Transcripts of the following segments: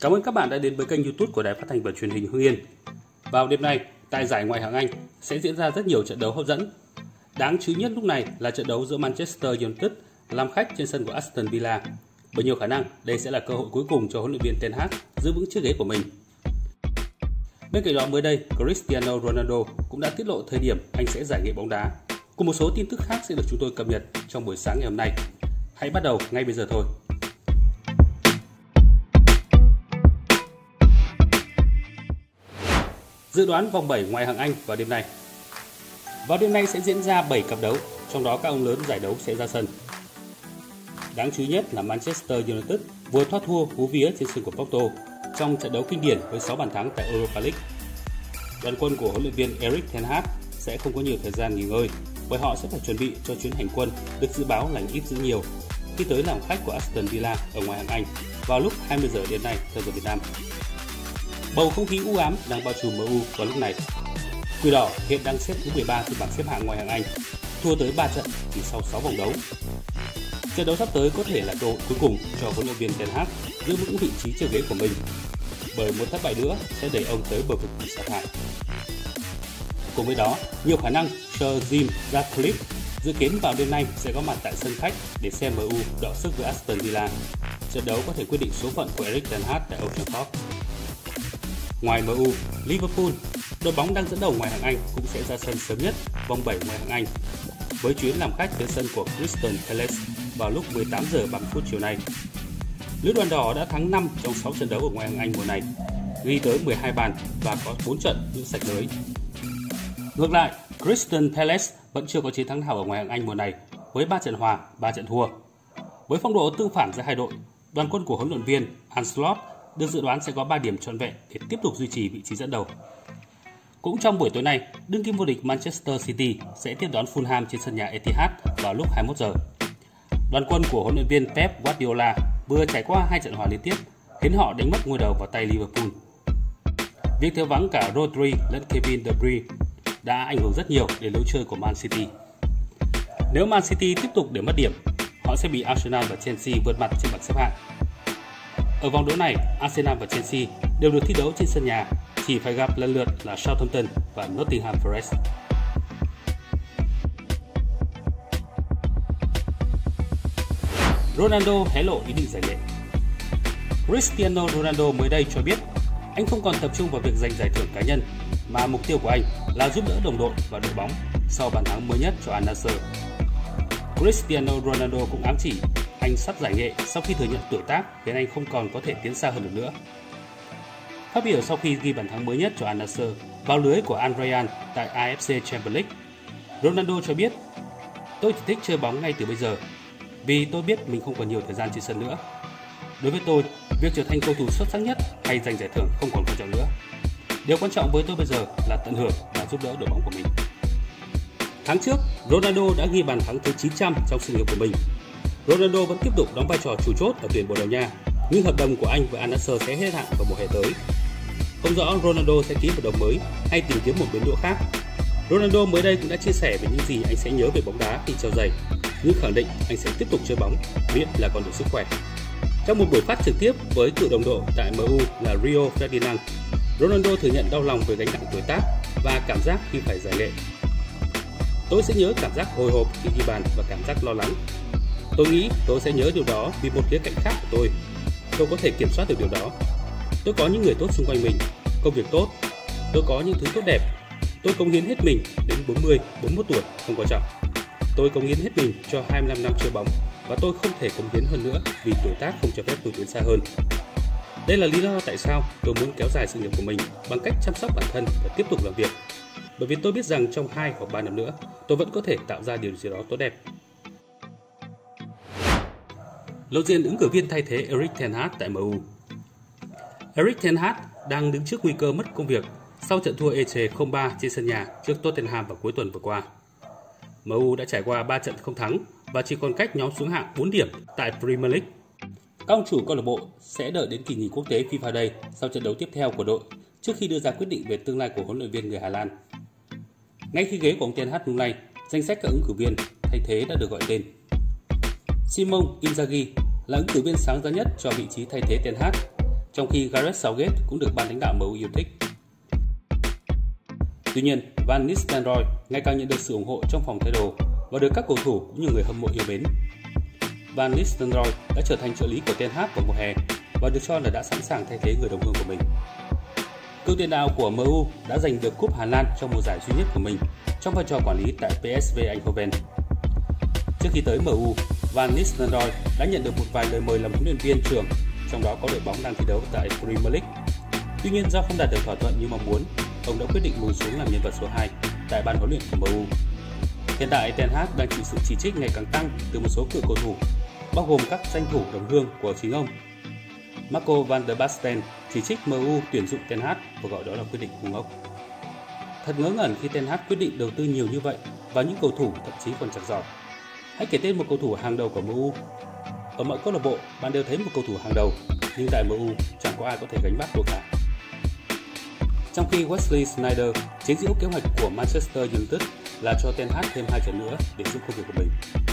Cảm ơn các bạn đã đến với kênh YouTube của Đài Phát thanh và Truyền hình Hưng Yên. Vào đêm nay, tại giải Ngoại hạng Anh sẽ diễn ra rất nhiều trận đấu hấp dẫn. Đáng chú ý nhất lúc này là trận đấu giữa Manchester United làm khách trên sân của Aston Villa. Với nhiều khả năng, đây sẽ là cơ hội cuối cùng cho huấn luyện viên Ten Hag giữ vững chiếc ghế của mình. Bên cạnh đó, mới đây, Cristiano Ronaldo cũng đã tiết lộ thời điểm anh sẽ giải nghệ bóng đá. Cùng một số tin tức khác sẽ được chúng tôi cập nhật trong buổi sáng ngày hôm nay. Hãy bắt đầu ngay bây giờ thôi. Dự đoán vòng 7 Ngoại hạng Anh vào đêm nay. Vào đêm nay sẽ diễn ra 7 cặp đấu, trong đó các ông lớn giải đấu sẽ ra sân. Đáng chú ý nhất là Manchester United vừa thoát thua hú vía trên sân của Porto trong trận đấu kinh điển với 6 bàn thắng tại Europa League. Đoàn quân của huấn luyện viên Erik ten Hag sẽ không có nhiều thời gian nghỉ ngơi, bởi họ sẽ phải chuẩn bị cho chuyến hành quân được dự báo lành ít dữ nhiều khi tới làm khách của Aston Villa ở Ngoại hạng Anh vào lúc 20 giờ đêm nay theo giờ Việt Nam. Bầu không khí u ám đang bao trùm MU vào lúc này. Quỷ đỏ hiện đang xếp thứ 13 trên bảng xếp hạng Ngoại hạng Anh, thua tới 3 trận chỉ sau 6 vòng đấu. Trận đấu sắp tới có thể là cơ hội cuối cùng cho huấn luyện viên Ten Hag giữ vững vị trí trên ghế của mình, bởi một thất bại nữa sẽ đẩy ông tới bờ vực bị sa thải. Cùng với đó, nhiều khả năng Sir Jim Ratcliffe dự kiến vào đêm nay sẽ có mặt tại sân khách để xem MU đọ sức với Aston Villa. Trận đấu có thể quyết định số phận của Erik ten Hag tại Old Trafford. Ngoài MU, Liverpool, đội bóng đang dẫn đầu Ngoại hạng Anh cũng sẽ ra sân sớm nhất vòng 7 Ngoại hạng Anh với chuyến làm khách tới sân của Crystal Palace vào lúc 18 giờ 30 phút chiều nay. Lữ đoàn đỏ đã thắng 5 trong 6 trận đấu ở Ngoại hạng Anh mùa này, ghi tới 12 bàn và có 4 trận giữ sạch lưới. Ngược lại, Crystal Palace vẫn chưa có chiến thắng nào ở Ngoại hạng Anh mùa này với 3 trận hòa, 3 trận thua. Với phong độ tương phản giữa hai đội, đoàn quân của huấn luyện viên Ancelotti được dự đoán sẽ có 3 điểm trọn vẹn để tiếp tục duy trì vị trí dẫn đầu. Cũng trong buổi tối nay, đương kim vô địch Manchester City sẽ tiếp đón Fulham trên sân nhà Etihad vào lúc 21 giờ. Đoàn quân của huấn luyện viên Pep Guardiola vừa trải qua 2 trận hòa liên tiếp, khiến họ đánh mất ngôi đầu vào tay Liverpool. Việc thiếu vắng cả Rodri lẫn Kevin De Bruyne đã ảnh hưởng rất nhiều đến lối chơi của Man City. Nếu Man City tiếp tục để mất điểm, họ sẽ bị Arsenal và Chelsea vượt mặt trên bảng xếp hạng. Ở vòng đấu này, Arsenal và Chelsea đều được thi đấu trên sân nhà, chỉ phải gặp lần lượt là Southampton và Nottingham Forest. Ronaldo hé lộ ý định giải nghệ. Cristiano Ronaldo mới đây cho biết anh không còn tập trung vào việc giành giải thưởng cá nhân, mà mục tiêu của anh là giúp đỡ đồng đội và đội bóng sau bàn thắng mới nhất cho Al Nassr. Cristiano Ronaldo cũng ám chỉ anh sắp giải nghệ sau khi thừa nhận tuổi tác khiến anh không còn có thể tiến xa hơn được nữa. Phát biểu sau khi ghi bàn thắng mới nhất cho Al Nassr vào lưới của Al Rayyan tại AFC Champions League, Ronaldo cho biết: "Tôi chỉ thích chơi bóng ngay từ bây giờ, vì tôi biết mình không còn nhiều thời gian trên sân nữa. Đối với tôi, việc trở thành cầu thủ xuất sắc nhất hay giành giải thưởng không còn quan trọng nữa. Điều quan trọng với tôi bây giờ là tận hưởng và giúp đỡ đội bóng của mình." Tháng trước, Ronaldo đã ghi bàn thắng thứ 900 trong sự nghiệp của mình. Ronaldo vẫn tiếp tục đóng vai trò chủ chốt ở tuyển Bồ Đào Nha, nhưng hợp đồng của anh với Al Nassr sẽ hết hạn vào mùa hè tới. Không rõ Ronaldo sẽ ký hợp đồng mới hay tìm kiếm một bến đỗ khác. Ronaldo mới đây cũng đã chia sẻ về những gì anh sẽ nhớ về bóng đá khi treo giày, nhưng khẳng định anh sẽ tiếp tục chơi bóng miễn là còn đủ sức khỏe. Trong một buổi phát trực tiếp với cựu đồng đội tại MU là Rio Ferdinand, Ronaldo thừa nhận đau lòng về gánh nặng tuổi tác và cảm giác khi phải giải nghệ. "Tôi sẽ nhớ cảm giác hồi hộp khi ghi bàn và cảm giác lo lắng. Tôi nghĩ tôi sẽ nhớ điều đó vì một khía cạnh khác của tôi. Tôi có thể kiểm soát được điều đó. Tôi có những người tốt xung quanh mình, công việc tốt. Tôi có những thứ tốt đẹp. Tôi cống hiến hết mình đến 40, 41 tuổi, không quan trọng. Tôi cống hiến hết mình cho 25 năm chơi bóng và tôi không thể cống hiến hơn nữa vì tuổi tác không cho phép tôi tiến xa hơn. Đây là lý do tại sao tôi muốn kéo dài sự nghiệp của mình bằng cách chăm sóc bản thân và tiếp tục làm việc. Bởi vì tôi biết rằng trong 2 hoặc 3 năm nữa, tôi vẫn có thể tạo ra điều gì đó tốt đẹp." Lộ diện ứng cử viên thay thế Erik ten Hag tại MU. Erik ten Hag đang đứng trước nguy cơ mất công việc sau trận thua ê chề 0-3 trên sân nhà trước Tottenham vào cuối tuần vừa qua. MU đã trải qua 3 trận không thắng và chỉ còn cách nhóm xuống hạng 4 điểm tại Premier League. Các ông chủ câu lạc bộ sẽ đợi đến kỳ nghỉ quốc tế FIFA Day sau trận đấu tiếp theo của đội trước khi đưa ra quyết định về tương lai của huấn luyện viên người Hà Lan. Ngay khi ghế của ông Ten Hag lung lay, danh sách các ứng cử viên thay thế đã được gọi tên. Simone Inzaghi là ứng cử viên sáng giá nhất cho vị trí thay thế Ten Hag. trong khi Gareth Southgate cũng được ban lãnh đạo MU yêu thích. Tuy nhiên, Van Nistelrooy ngày càng nhận được sự ủng hộ trong phòng thay đồ và được các cầu thủ cũng như người hâm mộ yêu mến. Van Nistelrooy đã trở thành trợ lý của Ten Hag vào mùa hè và được cho là đã sẵn sàng thay thế người đồng hương của mình. Cựu tiền đạo của MU đã giành được cúp Hà Lan trong mùa giải duy nhất của mình trong vai trò quản lý tại PSV Eindhoven. Trước khi tới MU, Van Nistelrooy đã nhận được một vài lời mời làm huấn luyện viên trưởng, trong đó có đội bóng đang thi đấu tại Premier League. Tuy nhiên do không đạt được thỏa thuận như mong muốn, ông đã quyết định lùi xuống làm nhân vật số 2 tại ban huấn luyện của MU. Hiện tại Ten Hag đang chịu sự chỉ trích ngày càng tăng từ một số cựu cầu thủ, bao gồm các danh thủ đồng hương của chính ông. Marco van der Basten chỉ trích MU tuyển dụng Ten Hag và gọi đó là quyết định ngu ngốc. Thật ngớ ngẩn khi Ten Hag quyết định đầu tư nhiều như vậy vào những cầu thủ thậm chí còn chẳng giỏi. Hãy kể tên một cầu thủ hàng đầu của MU. Ở mọi câu lạc bộ, bạn đều thấy một cầu thủ hàng đầu, nhưng tại MU chẳng có ai có thể gánh vác được cả. Trong khi Wesley Sneijder chính diễu kế hoạch của Manchester United là cho Ten Hag thêm 2 trận nữa để giúp công việc của mình.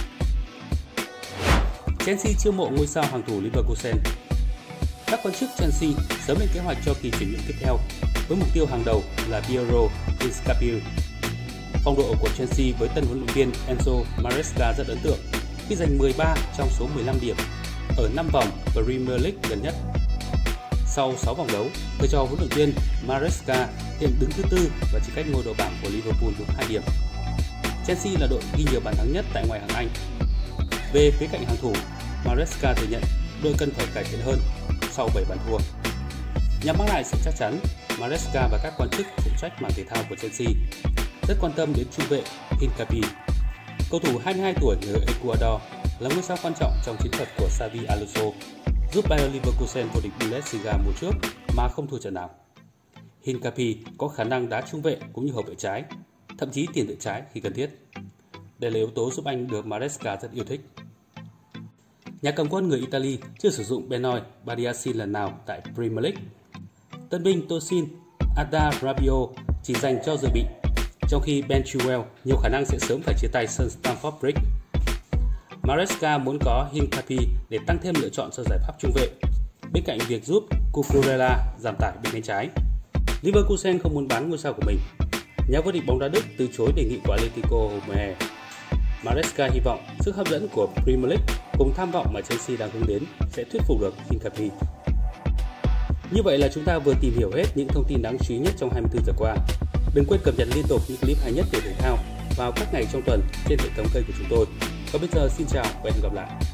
Chelsea chiêu mộ ngôi sao hàng thủ Leverkusen. Các quan chức Chelsea sớm lên kế hoạch cho kỳ chuyển nhượng tiếp theo với mục tiêu hàng đầu là Piero Hincapié. Phong độ của Chelsea với tân huấn luyện viên Enzo Maresca rất ấn tượng khi giành 13 trong số 15 điểm ở 5 vòng Premier League gần nhất. Sau 6 vòng đấu, thầy trò huấn luyện viên Maresca hiện đứng thứ 4 và chỉ cách ngôi đầu bảng của Liverpool đúng 2 điểm. Chelsea là đội ghi nhiều bàn thắng nhất tại ngoại hạng Anh. Về phía cạnh hàng thủ, Maresca thừa nhận đội cần phải cải thiện hơn sau 7 bàn thua. Nhằm mang lại sự chắc chắn, Maresca và các quan chức phụ trách mảng thể thao của Chelsea rất quan tâm đến trung vệ Hincapié. Cầu thủ 22 tuổi người Ecuador là ngôi sao quan trọng trong chiến thuật của Xabi Alonso, giúp Bayer Leverkusen vô địch Bundesliga mùa trước mà không thua trận nào. Hincapié có khả năng đá trung vệ cũng như hậu vệ trái, thậm chí tiền vệ trái khi cần thiết. Đây là yếu tố giúp anh được Maresca rất yêu thích. Nhà cầm quân người Italy chưa sử dụng Benoit Badiashile lần nào tại Premier League. Tân binh Tosin Adarabioyo chỉ dành cho dự bị, trong khi Ben Chilwell nhiều khả năng sẽ sớm phải chia tay sân Stamford Bridge. Maresca muốn có Hincapié để tăng thêm lựa chọn cho giải pháp trung vệ, bên cạnh việc giúp Cucurella giảm tải bên cánh trái. Leverkusen không muốn bán ngôi sao của mình. Nhà vô địch bóng đá Đức từ chối đề nghị của Atletico hồi mùa hè. Maresca hy vọng sức hấp dẫn của Premier League cùng tham vọng mà Chelsea đang hướng đến sẽ thuyết phục được Hincapié. Như vậy là chúng ta vừa tìm hiểu hết những thông tin đáng chú ý nhất trong 24 giờ qua. Đừng quên cập nhật liên tục những clip hay nhất về thể thao vào các ngày trong tuần trên hệ thống kênh của chúng tôi. Còn bây giờ xin chào và hẹn gặp lại.